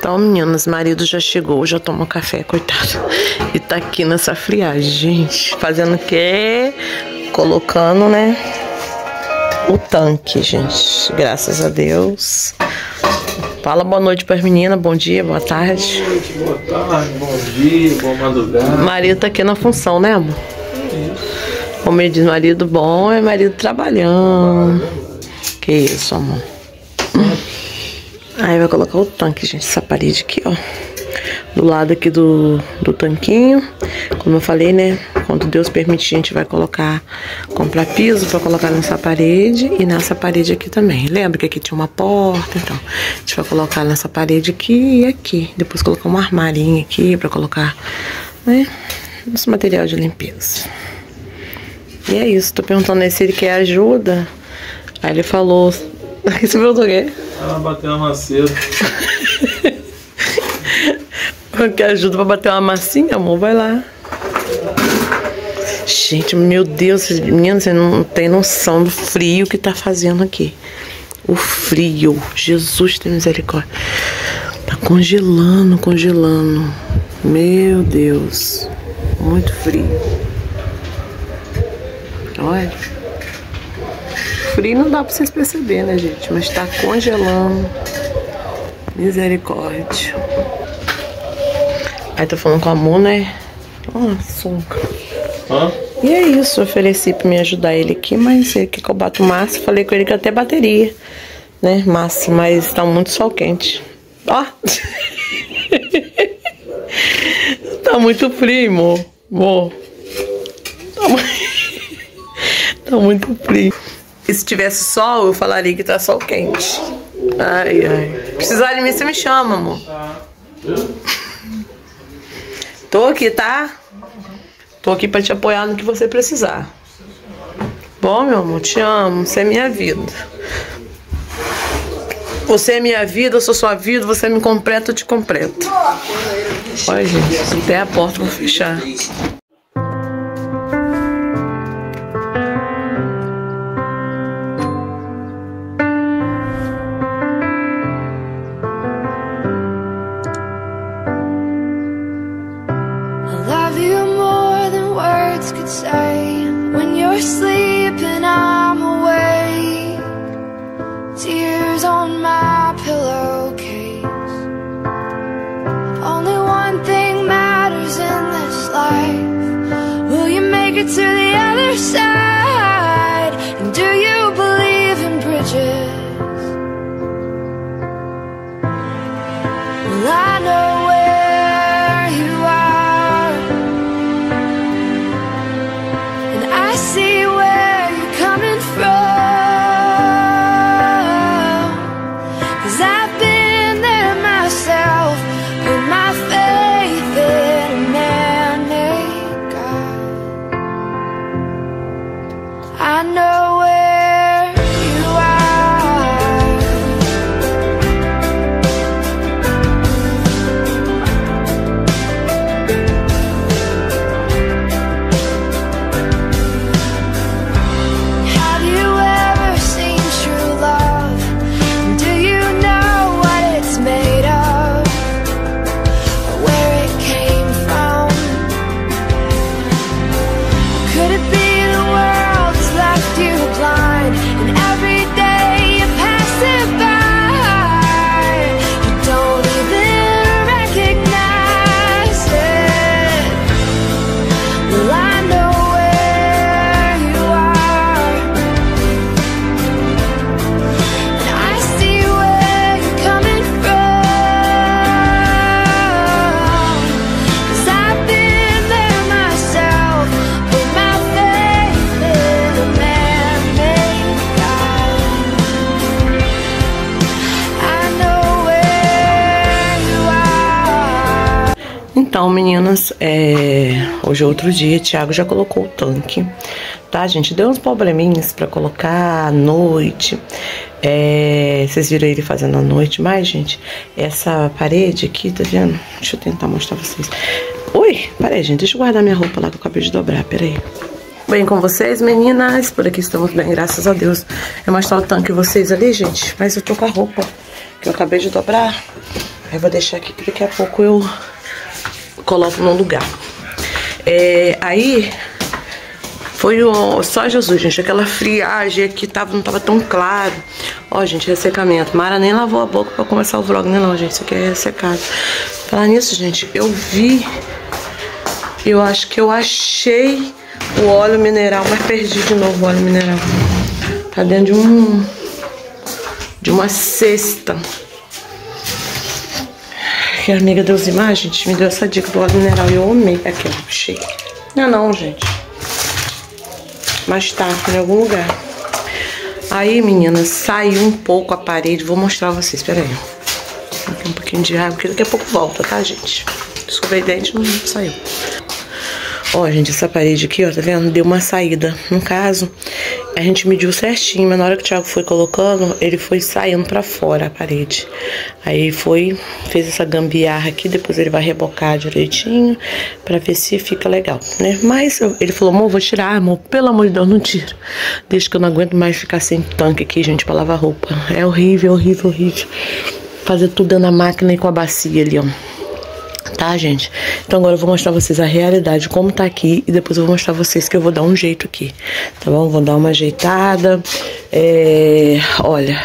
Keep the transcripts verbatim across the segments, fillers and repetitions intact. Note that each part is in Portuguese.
Então, meninas, marido já chegou, já tomou café, coitado. E tá aqui nessa friagem, gente. Fazendo o quê? Colocando, né, o tanque, gente. Graças a Deus. Fala boa noite para as meninas, bom dia, boa tarde. Boa noite, boa tarde, bom dia, boa madrugada. Marido tá aqui na função, né, amor? Isso. Como ele diz, marido bom é marido trabalhando. Que isso, amor. Aí vai colocar o tanque, gente, essa parede aqui, ó. Do lado aqui do, do tanquinho. Como eu falei, né? Quando Deus permitir, a gente vai colocar, comprar piso pra colocar nessa parede e nessa parede aqui também. Lembra que aqui tinha uma porta? Então, a gente vai colocar nessa parede aqui e aqui. Depois colocar um armarinho aqui pra colocar, né, esse material de limpeza. E é isso. Tô perguntando aí se ele quer ajuda. Aí ele falou... Você viu do quê? Ela bateu uma maceta. Quer ajuda pra bater uma massinha, amor? Vai lá. Gente, meu Deus, meninas, você não tem noção do frio que tá fazendo aqui. O frio. Jesus tem misericórdia. Tá congelando, congelando. Meu Deus. Muito frio. Olha. Frio não dá pra vocês perceberem, né, gente? Mas tá congelando. Misericórdia. Aí tô falando com a Amor, né? Ó, sunca. Hã? E é isso, eu ofereci pra me ajudar ele aqui, mas ele quer que eu bato massa. Falei com ele que até bateria, né? Massa, mas tá muito sol quente. Ó! Tá muito frio, amor. Amor. Tá, mu... tá muito frio. E se tivesse sol, eu falaria que tá sol quente. Ai, ai. Precisar de mim, você me chama, amor. Tô aqui, tá? Tô aqui pra te apoiar no que você precisar. Bom, meu amor, te amo. Você é minha vida. Você é minha vida, eu sou sua vida. Você me completa, eu te completo. Olha, gente, até a porta vou fechar. When you're sleeping, I'm awake. Tears on my pillowcase. Only one thing matters in this life. Will you make it to the other side? And do you believe in bridges? Well, I know where you are, and I see where you're coming from, 'cause I've been there myself, put my faith in a man-made God. I know where you are. Have you ever seen true love? Do you know what it's made of? Or where it came from? Could it be the world has left you blind, and every day you pass it by, you don't even recognize it? Well, I know where you are, and I see where you're coming from, 'cause I've been there myself, put my faith in a man-made God. I know where you are. Então, meninas, é... hoje é outro dia, Thiago já colocou o tanque, tá, gente? Deu uns probleminhas pra colocar à noite. É... Vocês viram ele fazendo à noite, mas, gente, essa parede aqui, tá vendo? Deixa eu tentar mostrar pra vocês. Ui, peraí, gente, deixa eu guardar minha roupa lá que eu acabei de dobrar, peraí. Bem com vocês, meninas? Por aqui estamos bem, graças a Deus. Eu mostrar o tanque vocês ali, gente, mas eu tô com a roupa que eu acabei de dobrar. Aí vou deixar aqui que daqui a pouco eu coloco no lugar. É, aí foi o, só Jesus, gente. Aquela friagem aqui tava, não tava tão claro. Ó, gente, ressecamento. Mara nem lavou a boca pra começar o vlog, né? Não, gente, isso aqui é ressecado. Falar nisso, gente, eu vi. Eu acho que eu achei o óleo mineral, mas perdi de novo o óleo mineral. Tá dentro de um. De uma cesta. Que a amiga Deusimar, gente, me deu essa dica do óleo mineral e eu amei. Aqui, ó, achei. Não é não, gente. Mas tá em algum lugar. Aí, meninas, saiu um pouco a parede. Vou mostrar pra vocês, peraí. Aqui um pouquinho de água, que daqui a pouco volta, tá, gente? Escovei dente, não saiu. Ó, gente, essa parede aqui, ó, tá vendo? Deu uma saída. No caso, a gente mediu certinho, mas na hora que o Thiago foi colocando, ele foi saindo pra fora a parede. Aí foi, fez essa gambiarra aqui, depois ele vai rebocar direitinho pra ver se fica legal, né? Mas eu, ele falou, amor, vou tirar, amor, pelo amor de Deus, não tira. Deixa que eu não aguento mais ficar sem tanque aqui, gente, pra lavar roupa. É horrível, horrível, horrível. Fazer tudo dentro da máquina e com a bacia ali, ó. Tá, gente? Então agora eu vou mostrar pra vocês a realidade, como tá aqui. E depois eu vou mostrar pra vocês que eu vou dar um jeito aqui. Tá bom? Vou dar uma ajeitada. É... Olha.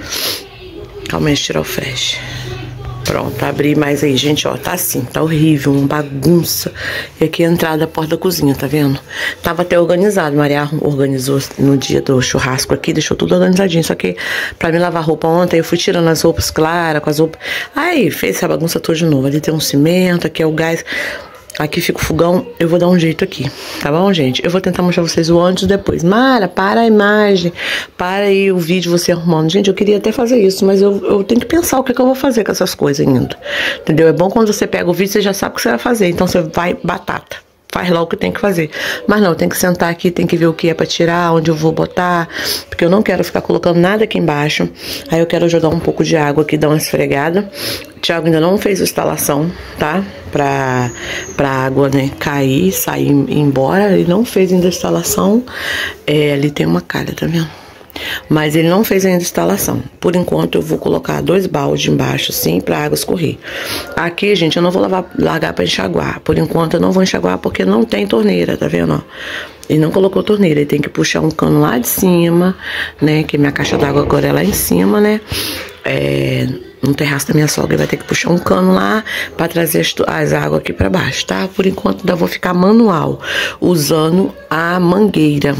Calma aí, deixa eu tirar o flash. Pronto, abri mais aí, gente, ó, tá assim, tá horrível, uma bagunça. E aqui é a entrada da porta da cozinha, tá vendo? Tava até organizado, Maria organizou no dia do churrasco aqui, deixou tudo organizadinho. Só que pra me lavar roupa ontem, eu fui tirando as roupas claras, com as roupas... Aí, fez essa bagunça toda de novo. Ali tem um cimento, aqui é o gás... Aqui fica o fogão, eu vou dar um jeito aqui, tá bom, gente? Eu vou tentar mostrar pra vocês o antes e o depois. Mara, para a imagem, para aí o vídeo você arrumando. Gente, eu queria até fazer isso, mas eu, eu tenho que pensar o que, é que eu vou fazer com essas coisas ainda, entendeu? É bom quando você pega o vídeo, você já sabe o que você vai fazer, então você vai batata. Faz lá o que tem que fazer. Mas não, tem que sentar aqui, tem que ver o que é pra tirar, onde eu vou botar. Porque eu não quero ficar colocando nada aqui embaixo. Aí eu quero jogar um pouco de água aqui, dar uma esfregada. O Thiago ainda não fez a instalação, tá? Pra, pra água, né, cair, sair e ir embora. Ele não fez ainda a instalação. É, ali tem uma calha, tá vendo? Mas ele não fez ainda a instalação. Por enquanto eu vou colocar dois baldes embaixo assim pra água escorrer. Aqui, gente, eu não vou lavar, largar pra enxaguar. Por enquanto eu não vou enxaguar porque não tem torneira, tá vendo, ó? Ele não colocou torneira, ele tem que puxar um cano lá de cima, né? Que minha caixa d'água agora é lá em cima, né? É... No terraço da minha sogra, ele vai ter que puxar um cano lá pra trazer as, as águas aqui pra baixo, tá? Por enquanto ainda vou ficar manual, usando a mangueira.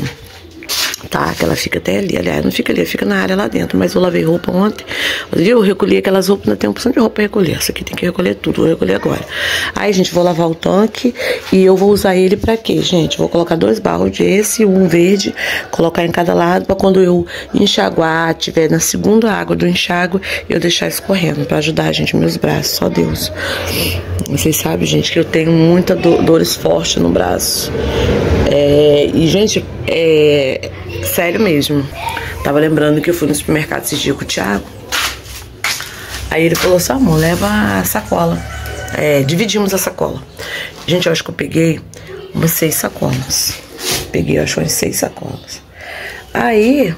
Tá, que ela fica até ali, aliás, não fica ali, fica na área lá dentro, mas eu lavei roupa ontem, eu recolhi aquelas roupas, ainda tem uma opção de roupa pra recolher, essa aqui tem que recolher tudo, vou recolher agora. Aí, gente, vou lavar o tanque e eu vou usar ele pra quê, gente? Vou colocar dois baldes, esse, um verde, colocar em cada lado, pra quando eu enxaguar, tiver na segunda água do enxágue, eu deixar escorrendo, pra ajudar, gente, meus braços, só Deus. Vocês sabem, gente, que eu tenho muita do, dores fortes no braço. É, e, gente, é... sério mesmo. Tava lembrando que eu fui no supermercado esses dias com o Thiago. Aí ele falou assim, amor, leva a sacola. É, dividimos a sacola. Gente, eu acho que eu peguei umas seis sacolas. Peguei, eu acho, umas seis sacolas. Aí...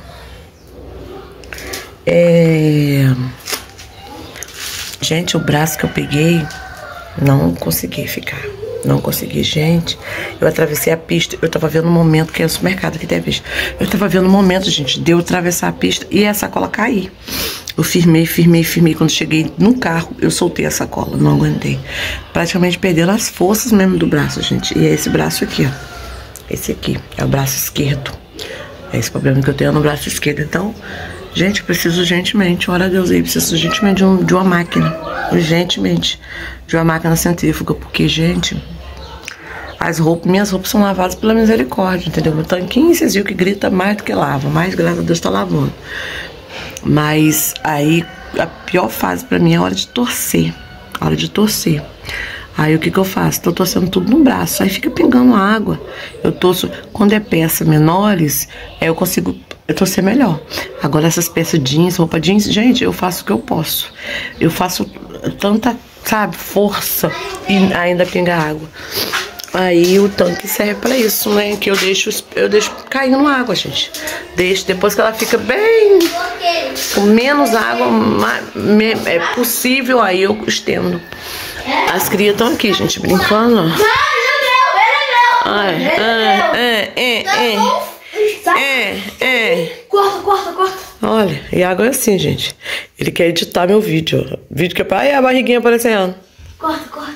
É... Gente, o braço que eu peguei, não consegui ficar. Não consegui, gente. Eu atravessei a pista. Eu tava vendo o momento, que é o supermercado que tem a pista. Eu tava vendo o momento, gente, de eu atravessar a pista e a sacola cair. Eu firmei, firmei, firmei. Quando cheguei no carro, eu soltei a sacola. Não aguentei. Praticamente perdendo as forças mesmo do braço, gente. E é esse braço aqui, ó. Esse aqui é o braço esquerdo. É esse problema que eu tenho no braço esquerdo. Então, gente, eu preciso urgentemente. Ora Deus aí, preciso urgentemente de, um, de uma máquina. Urgentemente. De uma máquina centrífuga. Porque, gente... As roupas, minhas roupas são lavadas pela misericórdia, entendeu? Meu tanquinho, vocês viram que grita mais do que lava. Mas, graças a Deus, tá lavando. Mas, aí, a pior fase pra mim é a hora de torcer. A hora de torcer. Aí, o que que eu faço? Tô torcendo tudo no braço. Aí fica pingando água. Eu torço... Quando é peças menores, aí eu consigo torcer melhor. Agora, essas peças jeans, roupa jeans... Gente, eu faço o que eu posso. Eu faço tanta, sabe, força e ainda pinga água. Aí o tanque serve pra isso, né? Que eu deixo, eu deixo caindo água, gente. Deixo, depois que ela fica bem com menos água é possível, aí eu estendo. As crias estão aqui, gente, brincando, ó. Ai, ai, é, é, é. É, é. Corta, corta, corta. Olha, Iago é assim, gente. Ele quer editar meu vídeo, ó. Vídeo que é pra... Ai, a barriguinha aparecendo. Corta, corta.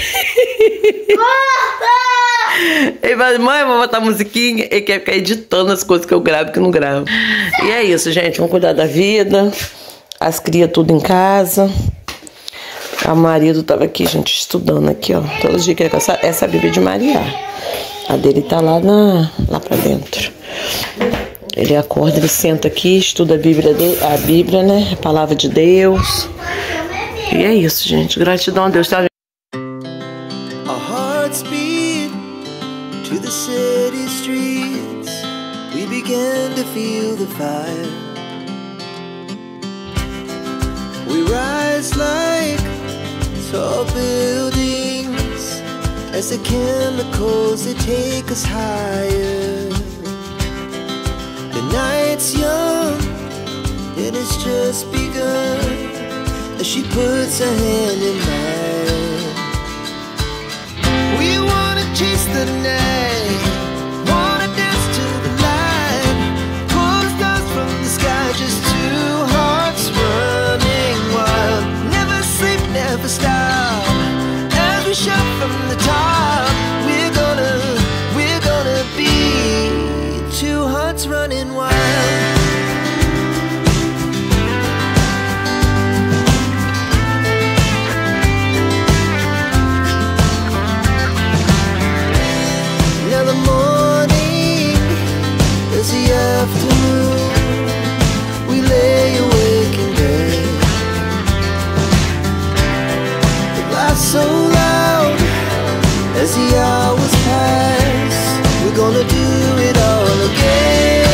Corta! Ele fala, mãe, eu vou botar musiquinha. Ele quer ficar editando as coisas que eu gravo e que eu não gravo. E é isso, gente. Vamos cuidar da vida. As crias tudo em casa. O marido tava aqui, gente, estudando aqui, ó. Todos os dias que essa, essa Bíblia de Maria. A dele tá lá, na, lá pra dentro. Ele acorda, ele senta aqui, estuda a Bíblia, de, a Bíblia, né? A palavra de Deus. E é isso, gente. Gratidão a Deus, tá? Our hearts beat to the city streets. We began to feel the fire. We rise like tall buildings as the chemicals, they take us higher. The night's young and it's just begun as she puts her hand in mine. We wanna chase the night, wanna dance to the light, pull the stars from the sky, just two hearts running wild. Never sleep, never stop, as we shout from the top. We're gonna, we're gonna be two hearts running wild. Now the morning is the afternoon. We lay awake in bed. The laughs so loud as the hours pass. We're gonna do it all again.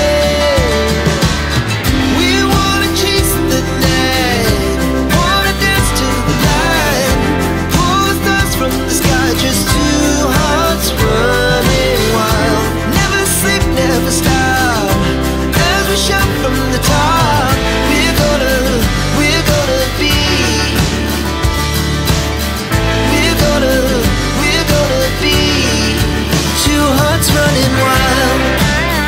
We wanna chase the night, wanna dance to the light, pull the stars from the sky, just two hearts running wild. Never sleep, never stop, as we shout from the top. We're gonna, we're gonna be, we're gonna, we're gonna be two hearts running wild.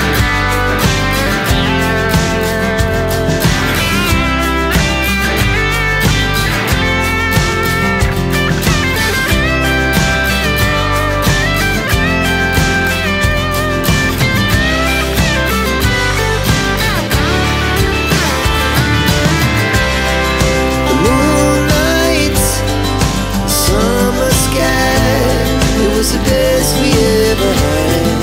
The moonlight, summer sky, it was the best we ever had.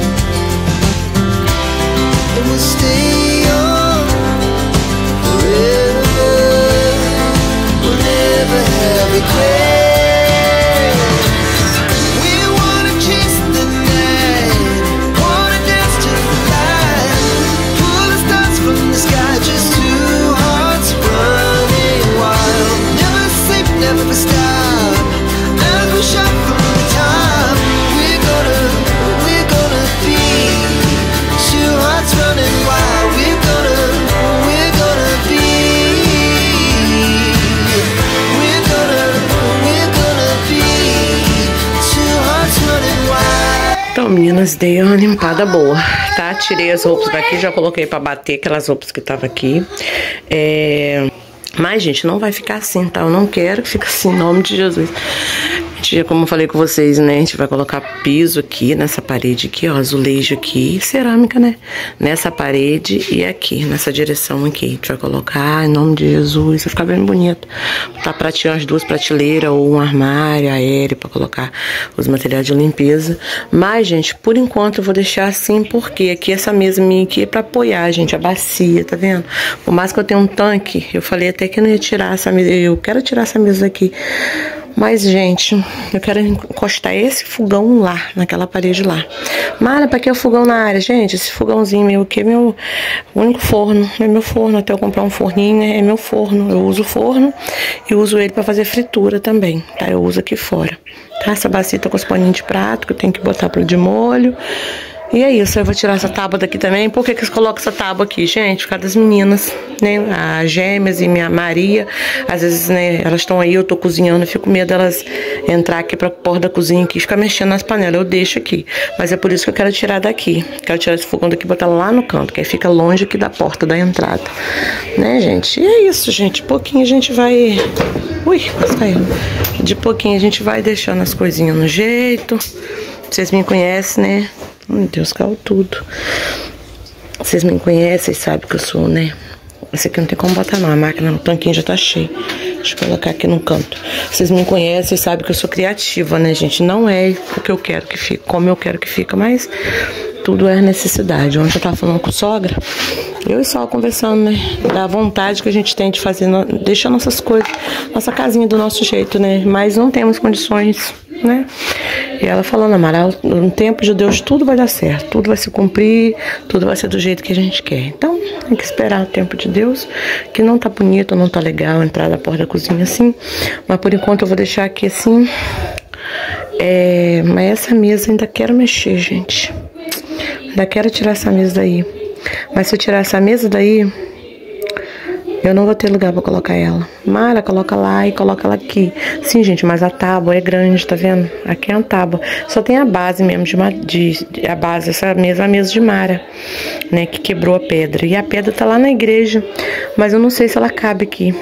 And we'll stay on forever. We'll never have regrets. We wanna chase the night, wanna dance to the light, pull the stars from the sky, just two hearts running wild. Never sleep, never stop, as we shout from the top. We're gonna, we're gonna be two hearts running wild. We're gonna, we're gonna be, we're gonna, we're gonna be two hearts running wild. Então, meninas, dei uma limpada boa, tá? Tirei as roupas daqui, já coloquei pra bater aquelas roupas que tava aqui. É... Mas, gente, não vai ficar assim, tá? Eu não quero que fique assim, em nome de Jesus. A gente, como eu falei com vocês, né? A gente vai colocar piso aqui, nessa parede aqui, ó, azulejo aqui, cerâmica, né? Nessa parede e aqui, nessa direção aqui. A gente vai colocar, em nome de Jesus, vai ficar bem bonito. Tá prateando as duas prateleiras ou um armário aéreo pra colocar os materiais de limpeza. Mas, gente, por enquanto eu vou deixar assim, porque aqui essa mesa minha aqui é pra apoiar, gente, a bacia, tá vendo? Por mais que eu tenha um tanque, eu falei até que eu não ia tirar essa mesa, eu quero tirar essa mesa aqui. Mas, gente, eu quero encostar esse fogão lá, naquela parede lá. Mara, pra que o fogão na área? Gente, esse fogãozinho meu aqui é meu único forno. É meu forno, até eu comprar um forninho, né? É meu forno. Eu uso o forno e uso ele pra fazer fritura também, tá? Eu uso aqui fora, tá? Essa bacia tá com os paninhos de prato que eu tenho que botar pro de molho. E é isso, eu vou tirar essa tábua daqui também. Por que que eles colocam essa tábua aqui, gente? Por causa das meninas, né? A Gêmeas e minha Maria. Às vezes, né, elas estão aí, eu tô cozinhando, eu fico com medo delas entrar aqui pra porta da cozinha aqui e ficar mexendo nas panelas. Eu deixo aqui. Mas é por isso que eu quero tirar daqui. Quero tirar esse fogão daqui e botar lá no canto, que aí fica longe aqui da porta da entrada. Né, gente? E é isso, gente. Pouquinho a gente vai... Ui, saiu. De pouquinho a gente vai deixando as coisinhas no jeito. Vocês me conhecem, né? Meu Deus, caiu tudo. Vocês me conhecem, sabem que eu sou, né? Esse aqui não tem como botar não, a máquina no tanquinho já tá cheio. Deixa eu colocar aqui no canto. Vocês me conhecem, sabem que eu sou criativa, né, gente? Não é o que eu quero que fique, como eu quero que fique, mas tudo é necessidade. Ontem eu tava falando com a sogra, eu e Sol conversando, né? Da vontade que a gente tem de fazer, deixar nossas coisas, nossa casinha do nosso jeito, né? Mas não temos condições, né? E ela falando, Amaral, no tempo de Deus tudo vai dar certo, tudo vai se cumprir, tudo vai ser do jeito que a gente quer. Então, tem que esperar o tempo de Deus, que não tá bonito, não tá legal entrar da porta da cozinha assim, mas por enquanto eu vou deixar aqui assim. É, mas essa mesa ainda quero mexer, gente. Ainda quero tirar essa mesa daí. Mas se eu tirar essa mesa daí, eu não vou ter lugar pra colocar ela. Mara, coloca lá e coloca ela aqui. Sim, gente, mas a tábua é grande, tá vendo? Aqui é uma tábua. Só tem a base mesmo, de, de a base, essa mesa, a mesa de Mara, né? Que quebrou a pedra. E a pedra tá lá na igreja. Mas eu não sei se ela cabe aqui.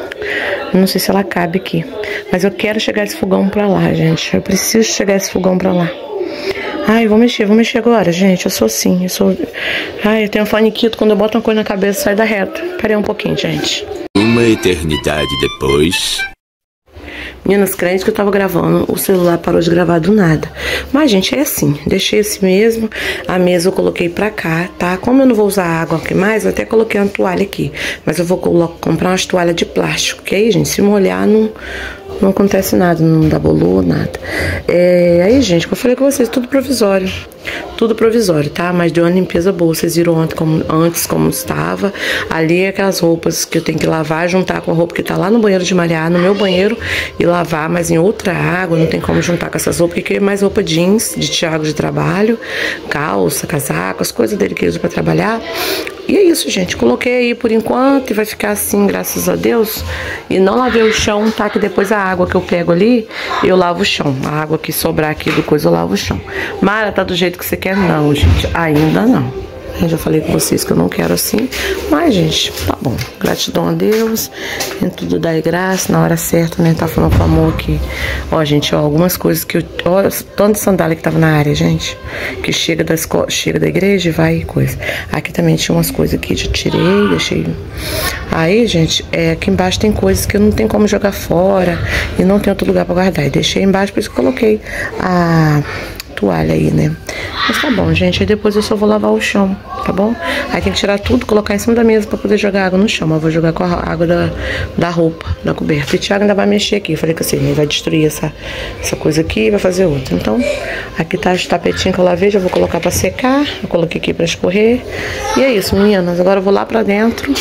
Eu não sei se ela cabe aqui. Mas eu quero chegar esse fogão pra lá, gente. Eu preciso chegar esse fogão pra lá. Ai, vou mexer, vou mexer agora, gente. Eu sou assim, eu sou... Ai, eu tenho um faniquito, quando eu boto uma coisa na cabeça, sai da reta. Peraí um pouquinho, gente. Uma eternidade depois... Meninas, crentes que eu tava gravando, o celular parou de gravar do nada. Mas, gente, é assim, deixei esse mesmo. A mesa eu coloquei pra cá, tá? Como eu não vou usar água aqui mais, eu até coloquei uma toalha aqui. Mas eu vou comprar umas toalhas de plástico, que aí, gente, se molhar, não... Não acontece nada, não dá bolô, nada. É, aí, gente, como eu falei com vocês, tudo provisório. Tudo provisório, tá? Mas deu uma limpeza boa. Vocês viram ontem como, antes como estava. Ali é aquelas roupas que eu tenho que lavar, juntar com a roupa que tá lá no banheiro de Maria, no meu banheiro, e lavar, mas em outra água. Não tem como juntar com essas roupas, porque é mais roupa jeans de Thiago de trabalho, calça, casaco, as coisas dele que ele usa pra trabalhar. E é isso, gente. Coloquei aí por enquanto e vai ficar assim, graças a Deus. E não lavei o chão, tá? Que depois a água que eu pego ali, eu lavo o chão. A água que sobrar aqui do coisa, eu lavo o chão. Mara, tá do jeito que você quer? Não, gente. Ainda não. Eu já falei com vocês que eu não quero assim. Mas, gente, tá bom. Gratidão a Deus. Em tudo dá graça. Na hora certa, né? Tá falando com amor aqui. Ó, gente, ó, algumas coisas que eu... Ó, tanto de sandália que tava na área, gente. Que chega da, escola, chega da igreja e vai e coisa. Aqui também tinha umas coisas aqui. Já tirei, deixei... Aí, gente, é, aqui embaixo tem coisas que eu não tenho como jogar fora. E não tem outro lugar pra guardar. E deixei embaixo, por isso que eu coloquei a... toalha aí, né? Mas tá bom, gente. Aí depois eu só vou lavar o chão, tá bom? Aí tem que tirar tudo, colocar em cima da mesa pra poder jogar água no chão. Eu vou jogar com a água da, da roupa, da coberta. E o Thiago ainda vai mexer aqui. Eu falei que assim, ele vai destruir essa, essa coisa aqui e vai fazer outra. Então, aqui tá os tapetinhos que eu lavei, já vou colocar pra secar. Eu coloquei aqui pra escorrer. E é isso, meninas. Agora eu vou lá pra dentro.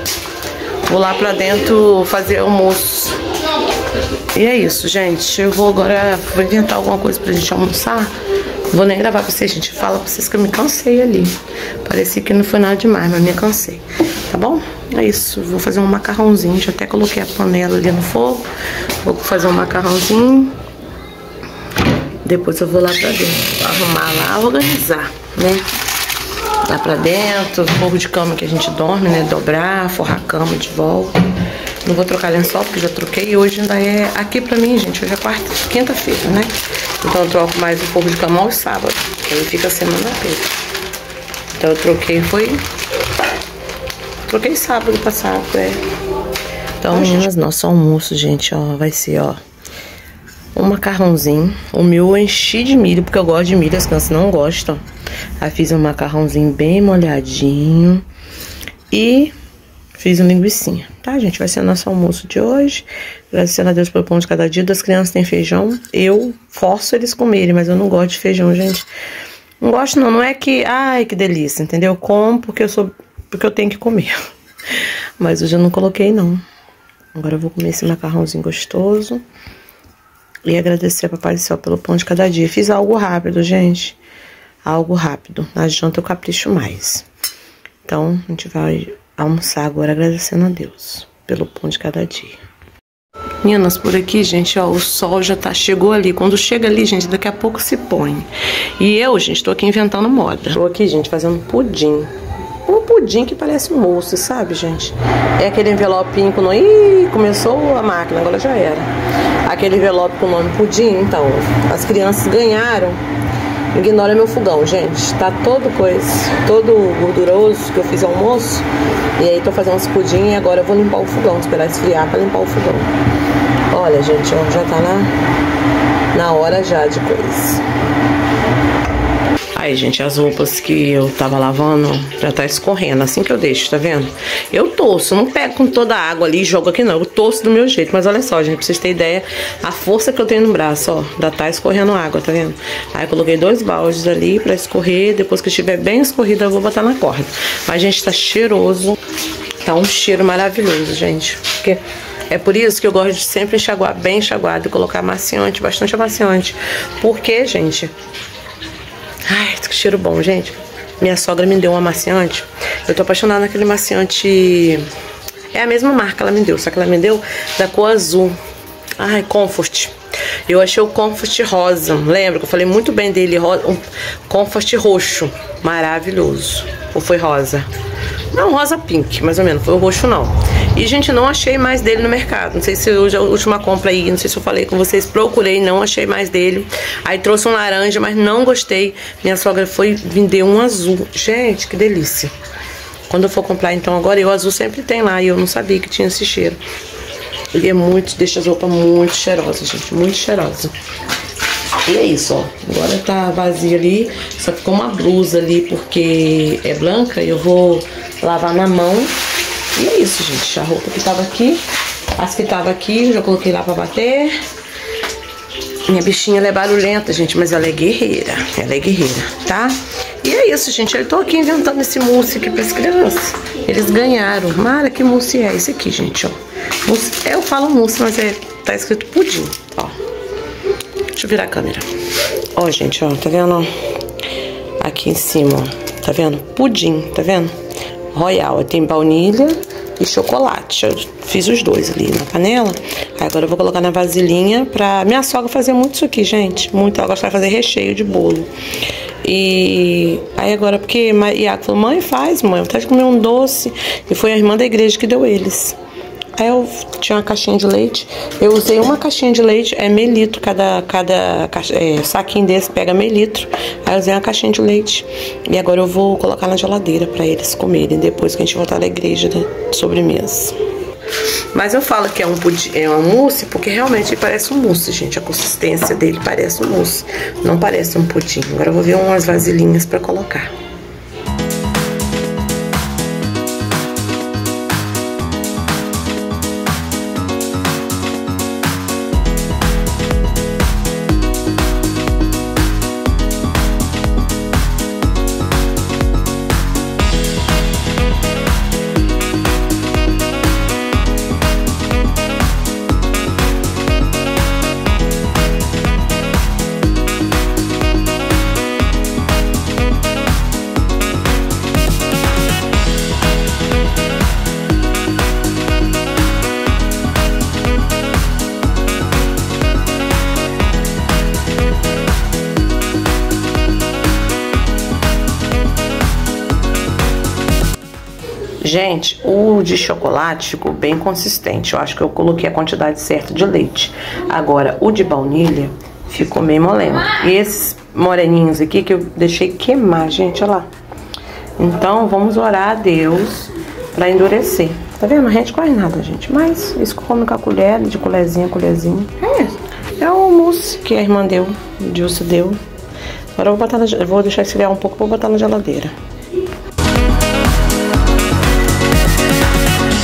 Vou lá pra dentro fazer almoço. E é isso, gente. Eu vou agora vou inventar alguma coisa pra gente almoçar. Vou nem gravar pra vocês, gente. Fala pra vocês que eu me cansei ali. Parecia que não foi nada demais, mas me cansei. Tá bom? É isso. Vou fazer um macarrãozinho. Já até coloquei a panela ali no fogo. Vou fazer um macarrãozinho. Depois eu vou lá pra dentro. Arrumar lá, organizar, né? Lá pra dentro. Forro de cama que a gente dorme, né? Dobrar, forrar a cama de volta. Não vou trocar lençol, porque já troquei. E hoje ainda é... Aqui pra mim, gente, hoje é quarta, quinta-feira, né? Então eu troco mais o forro de cama aos sábados. Aí fica a semana toda. Então eu troquei, foi... Troquei sábado passado, é. Então, meninas, nosso almoço, gente, ó, vai ser, ó... Um macarrãozinho. O meu eu enchi de milho, porque eu gosto de milho, as crianças não gostam. Aí fiz um macarrãozinho bem molhadinho. E... fiz um linguicinha, tá, gente? Vai ser o nosso almoço de hoje. Agradecendo a Deus pelo pão de cada dia. Das crianças tem feijão. Eu forço eles comerem, mas eu não gosto de feijão, gente. Não gosto não, não é que... Ai, que delícia, entendeu? Eu como porque eu sou... Porque eu tenho que comer. Mas hoje eu não coloquei, não. Agora eu vou comer esse macarrãozinho gostoso. E agradecer a Papai do Céu pelo pão de cada dia. Fiz algo rápido, gente. Algo rápido. Na janta eu capricho mais. Então, a gente vai almoçar agora agradecendo a Deus pelo pão de cada dia. Meninas, por aqui, gente, ó, o sol já tá, chegou ali. Quando chega ali, gente, daqui a pouco se põe. E eu, gente, tô aqui inventando moda. Tô aqui, gente, fazendo pudim. Um pudim que parece um mousse, sabe, gente? É aquele envelopinho com o nome... Ih, começou a máquina, agora já era. Aquele envelope com o nome pudim, então, as crianças ganharam. Ignora meu fogão, gente. Tá todo coisa, todo gorduroso que eu fiz almoço. E aí tô fazendo esse pudim e agora eu vou limpar o fogão, esperar esfriar pra limpar o fogão. Olha, gente, ó, já tá na, na hora já de coisa. Aí, gente, as roupas que eu tava lavando já tá escorrendo, assim que eu deixo, tá vendo? Eu torço, não pego com toda a água ali e jogo aqui não, eu torço do meu jeito. Mas olha só, gente, pra vocês terem ideia, a força que eu tenho no braço, ó, já tá escorrendo água, tá vendo? Aí eu coloquei dois baldes ali pra escorrer, depois que estiver bem escorrido eu vou botar na corda. Mas, gente, tá cheiroso, tá um cheiro maravilhoso, gente, porque... É por isso que eu gosto de sempre enxaguar bem enxaguado e colocar amaciante, bastante amaciante. Porque, gente... Ai, que cheiro bom, gente. Minha sogra me deu um amaciante. Eu tô apaixonada naquele amaciante... É a mesma marca, ela me deu. Só que ela me deu da cor azul. Ai, Comfort. Eu achei o Comfort rosa. Lembra que eu falei muito bem dele? Um Comfort roxo. Maravilhoso. Ou foi rosa? Não, rosa pink, mais ou menos. Foi o roxo, não. E, gente, não achei mais dele no mercado. Não sei se hoje é a última compra aí. Não sei se eu falei com vocês. Procurei, não achei mais dele. Aí trouxe um laranja, mas não gostei. Minha sogra foi vender um azul. Gente, que delícia. Quando eu for comprar, então, agora, e o azul sempre tem lá. E eu não sabia que tinha esse cheiro. Ele é muito, deixa as roupas muito cheirosas, gente. Muito cheirosa. E é isso, ó. Agora tá vazia ali. Só ficou uma blusa ali porque é branca. E eu vou lavar na mão. E é isso, gente. A roupa que tava aqui, as que tava aqui, eu já coloquei lá pra bater. Minha bichinha, ela é barulhenta, gente, mas ela é guerreira. Ela é guerreira, tá? E é isso, gente. Eu tô aqui inventando esse mousse aqui pras crianças. Eles ganharam. Mara, que mousse é esse aqui, gente, ó? Mousse, eu falo mousse, mas é, tá escrito pudim, ó. Deixa eu virar a câmera. Ó, gente, ó, tá vendo? Aqui em cima, ó. Tá vendo? Pudim, tá vendo? Royal, tem baunilha e chocolate. Eu fiz os dois ali na panela. Aí agora eu vou colocar na vasilhinha pra... Minha sogra fazia muito isso aqui, gente. Muito, ela gostava de fazer recheio de bolo. E aí agora, porque Iago falou, mãe, faz, mãe, eu vontade de comer um doce. E foi a irmã da igreja que deu eles. Aí eu tinha uma caixinha de leite. Eu usei uma caixinha de leite, é meio litro. Cada, cada é, saquinho desse pega meio litro. Aí eu usei uma caixinha de leite. E agora eu vou colocar na geladeira pra eles comerem depois que a gente voltar da igreja, né, de sobremesa. Mas eu falo que é um, pudim, é um mousse porque realmente ele parece um mousse, gente. A consistência dele parece um mousse. Não parece um pudim. Agora eu vou ver umas vasilhinhas pra colocar. Gente, o de chocolate ficou bem consistente. Eu acho que eu coloquei a quantidade certa de leite. Agora, o de baunilha ficou meio molengo. E esses moreninhos aqui que eu deixei queimar, gente, olha lá. Então, vamos orar a Deus pra endurecer. Tá vendo? A gente quase nada, gente. Mas isso que come com a colher, de colherzinha a colherzinha. É, é o mousse que a irmã deu, o Dilce deu. Agora eu vou, botar na, eu vou deixar esfriar um pouco pra botar na geladeira.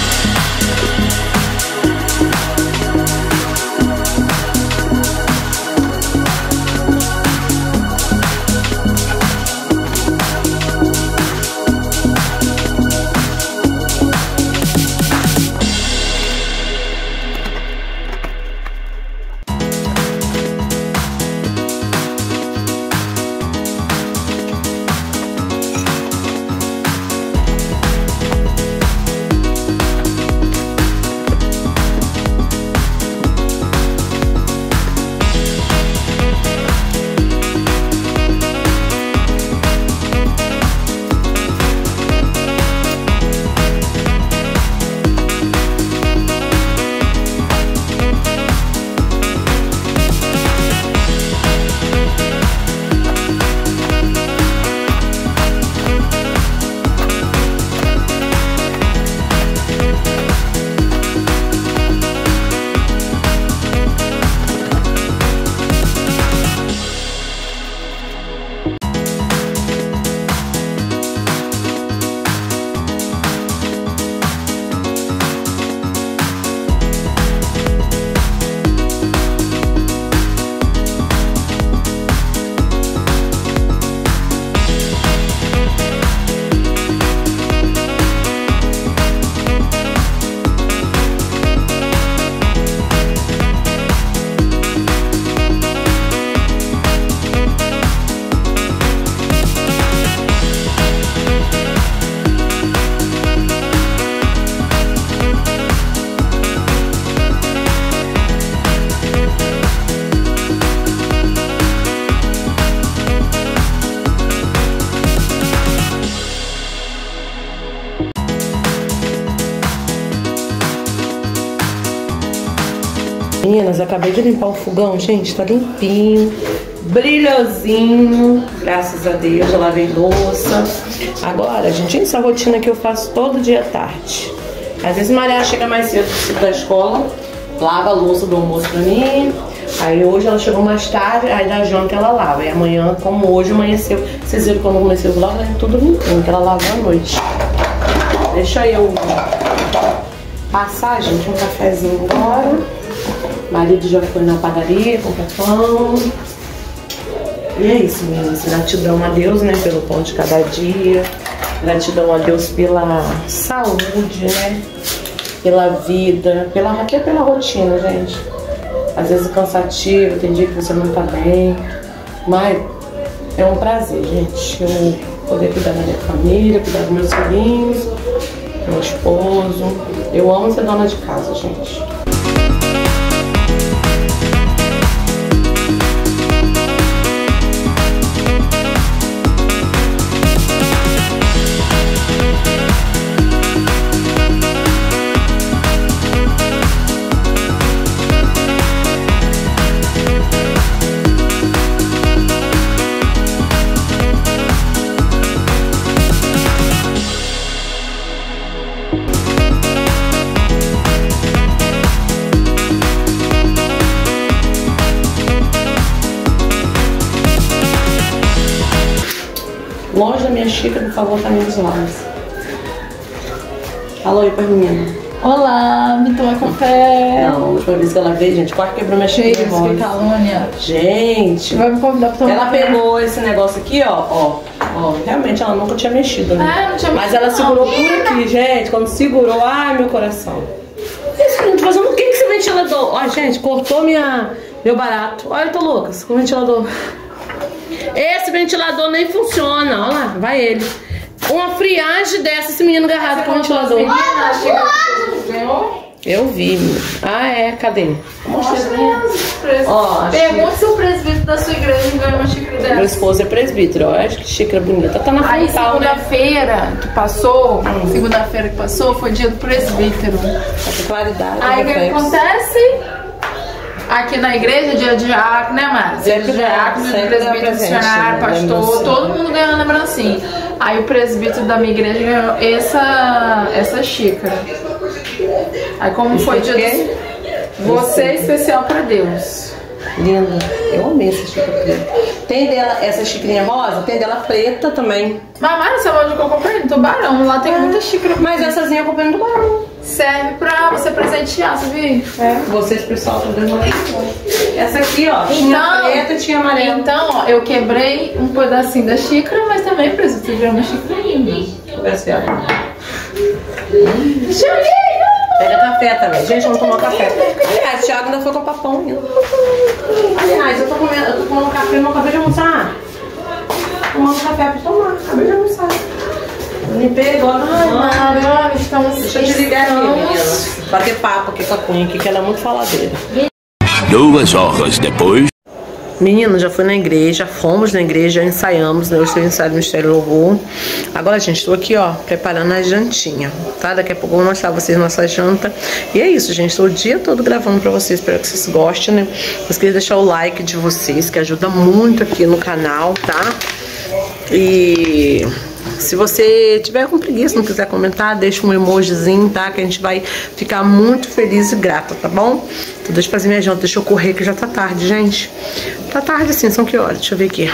Meninas, acabei de limpar o fogão, gente, tá limpinho, brilhosinho, graças a Deus, já lavei louça. Agora, gente, essa rotina que eu faço todo dia à tarde. Às vezes Maria chega mais cedo da escola, lava a louça do almoço pra mim. Aí hoje ela chegou mais tarde, aí da janta ela lava. E amanhã, como hoje amanheceu, vocês viram quando amanheceu o vlog, né? Tudo limpinho, que ela lava à noite. Deixa eu passar, gente, um cafezinho agora. O marido já foi na padaria comprar pão. E é isso, meninas. Gratidão a Deus, né, pelo pão de cada dia. Gratidão a Deus pela saúde, né? Pela vida, pela, até pela rotina, gente. Às vezes é cansativo, tem dia que você não tá bem. Mas é um prazer, gente. Eu poder cuidar da minha família, cuidar dos meus filhinhos, do meu esposo. Eu amo ser dona de casa, gente. Longe da minha xícara, por favor, tá menos lados. Alô aí pra menina. Olá, me toma café. Não, a última vez que ela veio, gente, quase quebrou minha xícara. Que calúnia. Gente, Vai me convidar pra tomar ela café. pegou esse negócio aqui, ó, ó, ó. Realmente ela nunca tinha mexido, né? Ah, não tinha Mas mexido, ela segurou não. por aqui, gente. Quando segurou, ai, meu coração. Isso, gente, fazendo o que com esse ventilador? Ó, gente, cortou minha, meu barato. Olha, eu tô louca com o ventilador. Esse ventilador nem funciona, olha lá, vai ele. Uma friagem dessa, esse menino agarrado com o ventilador. Eu vi, menino. Ah, é, cadê? Mostra Ó, a Pergunta se o presbítero da sua igreja ganhou uma xícara Meu dessa. esposo é presbítero, ó. Acho que xícara bonita. Tá na Aí frontal, né? segunda-feira que passou, segunda-feira que passou, foi dia do presbítero. Tá com claridade. Aí o que reflexo. acontece? Aqui na igreja, dia de diácono, né, Márcia? Dia de Sempre dá, diácono, dia de sempre dá presbítero, presente, missionário, né? pastor, Lembrancinha. todo mundo ganhando lembrancinha. Aí o presbítero da minha igreja ganhou essa, essa xícara. Aí como foi dia do... Você é especial pra Deus. Linda. Eu amei essa xícara preta. Tem dela, essa xícarinha rosa, tem dela preta também. Mas Márcia, essa loja que eu comprei no Tubarão, lá tem muita xícara. Masessazinha eu comprei no Tubarão. Serve pra você presentear, sabia? É, vocês, pessoal, estão dando uma. Essa aqui, ó, tinha Então, preta e tinha amarela. Então, ó, eu quebrei um pedacinho da xícara, mas também presbítero ganhou uma xícara linda. Deixa eu ver. Cheguei! Pega café também. Gente, vamos tomar café. Aliás, o Thiago ainda foi comprar pão ainda. Aliás, eu tô comendo, eu tô tomando café, não acabei de almoçar. Tomando café pra tomar, acabei de almoçar. Eu limpei agora. Ai, agora estamos... Deixa eu desligar aqui, meninas. Bater papo aqui com a Cunha, aqui, que ela é muito faladeira. Duas horas depois. Menino, já fui na igreja, fomos na igreja, ensaiamos, né? Eu estou ensaiando no Mistério Louvor. Agora, gente, estou aqui, ó, preparando a jantinha, tá? Daqui a pouco eu vou mostrar pra vocês nossa janta. E é isso, gente, estou o dia todo gravando pra vocês, espero que vocês gostem, né? Vocês querem deixar o like de vocês, que ajuda muito aqui no canal, tá? E... se você tiver com preguiça, não quiser comentar, deixa um emojizinho, tá? Que a gente vai ficar muito feliz e grata, tá bom? Então deixa eu fazer minha janta, deixa eu correr que já tá tarde, gente. Tá tarde sim, são que horas? Deixa eu ver aqui.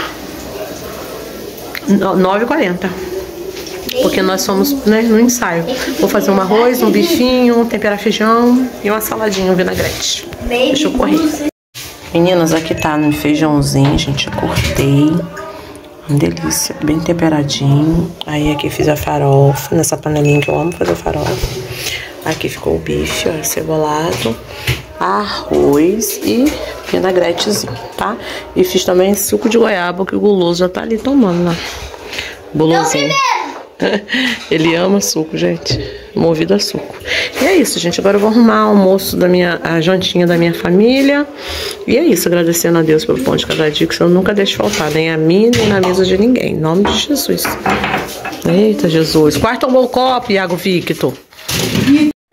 nove e quarenta. Porque nós somos, né, no ensaio. Vou fazer um arroz, um bifinho, um temperar feijão e uma saladinha, um vinagrete. Deixa eu correr. Meninas, aqui tá no feijãozinho, gente, eu cortei. Uma delícia, bem temperadinho. Aí aqui fiz a farofa, nessa panelinha que eu amo fazer farofa. Aqui ficou o bife, ó, cebolado, arroz e vinagretezinho, tá? E fiz também suco de goiaba, que o guloso já tá ali tomando lá. Gulosinho. Ele ama suco, gente. Movido a suco. E é isso, gente. Agora eu vou arrumar o almoço da minha, a jantinha da minha família. E é isso, agradecendo a Deus pelo pão de cada dia, que eu nunca deixo faltar, nem a mim, nem na mesa de ninguém. Em nome de Jesus. Eita, Jesus. Quase tomou o copo, Iago Victor.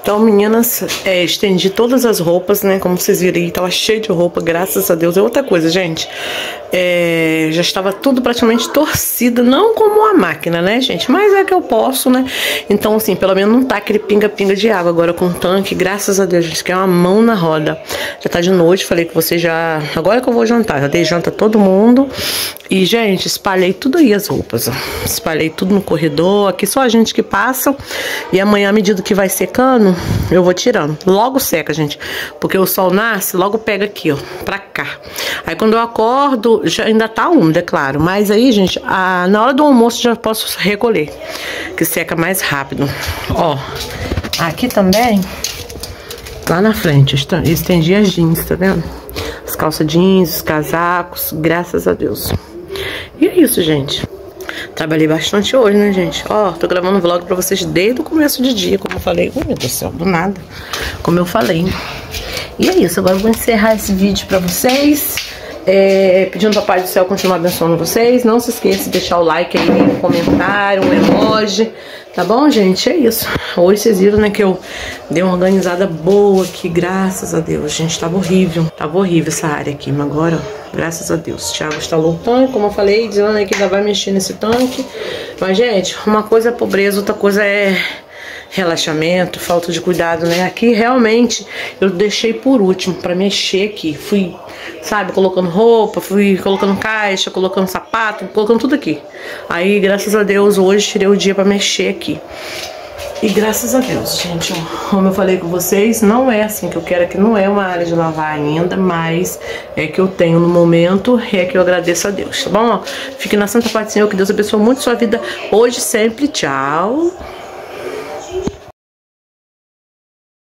Então, meninas, é, estendi todas as roupas, né? Como vocês viram aí, tava cheio de roupa, graças a Deus. É outra coisa, gente. É, já estava tudo praticamente torcido, não como a máquina, né, gente? Mas é que eu posso, né? Então, assim, pelo menos não tá aquele pinga-pinga de água. Agora com o tanque, graças a Deus, gente, que é uma mão na roda. Já tá de noite, falei que você já... Agora que eu vou jantar, já dei janta a todo mundo. E, gente, espalhei tudo aí as roupas, ó. Espalhei tudo no corredor. Aqui só a gente que passa. E amanhã, à medida que vai secando, eu vou tirando. Logo seca, gente. Porque o sol nasce, logo pega aqui, ó, pra cá. Aí quando eu acordo, já ainda tá úmido, é claro. Mas aí, gente, a, na hora do almoço já posso recolher. Que seca mais rápido. Ó, aqui também, lá na frente, estendi as jeans, tá vendo? As calças jeans, os casacos, graças a Deus. E é isso, gente. Trabalhei bastante hoje, né, gente? Ó, tô gravando um vlog pra vocês desde o começo de dia, como eu falei. Oh, meu Deus do céu, do nada. Como eu falei. E é isso, agora eu vou encerrar esse vídeo pra vocês. É, pedindo ao Papai do Céu continuar abençoando vocês. Não se esqueça de deixar o like aí, um comentário, um emoji. Tá bom, gente? É isso. Hoje vocês viram, né, que eu dei uma organizada boa aqui, graças a Deus. Gente, tava horrível. Tava horrível essa área aqui, mas agora, ó, graças a Deus. Thiago instalou o tanque, como eu falei, dizendo aí que ainda vai mexer nesse tanque. Mas, gente, uma coisa é pobreza, outra coisa é relaxamento, falta de cuidado, né? Aqui, realmente, eu deixei por último pra mexer aqui. Fui, sabe, colocando roupa, fui colocando caixa, colocando sapato, colocando tudo aqui. Aí, graças a Deus, hoje tirei o dia pra mexer aqui. E graças a Deus, gente, ó, como eu falei com vocês, não é assim que eu quero, que não é uma área de lavar ainda, mas é que eu tenho no momento, é que eu agradeço a Deus, tá bom? Ó, fique na santa paz do Senhor, que Deus abençoe muito sua vida hoje e sempre. Tchau!